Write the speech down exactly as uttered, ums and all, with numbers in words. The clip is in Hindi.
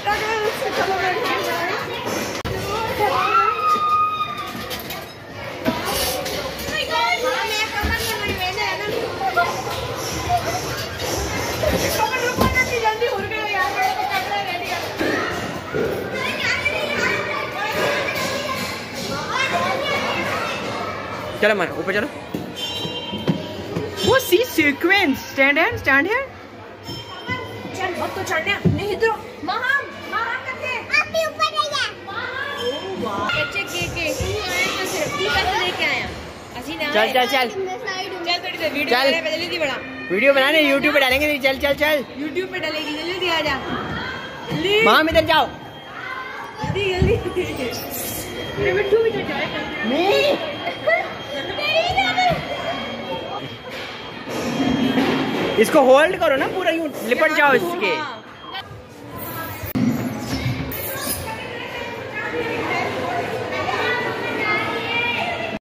चलो मन ऊपर चलो। वो सी सीक्वेंस स्टैंड है स्टैंड है। चल अब तो चढ़ने नहीं इधर महा महा करके आप भी ऊपर जाइए। ओ वाह अच्छे के के तू आया तो सिर्फ तू कैसे लेके आया हसीना। चल चल चल चल थोड़ी देर वीडियो बना पे जल्दी बना वीडियो बनाने यूट्यूब पे डालेंगे। नहीं चल चल चल यूट्यूब पे डालेगी जल्दी आ जा जल्दी। मां इधर जाओ जल्दी जल्दी। अरे मिट्टू भी तो जाए नहीं इसको होल्ड करो ना पूरा यूं लिपट जाओ इसके।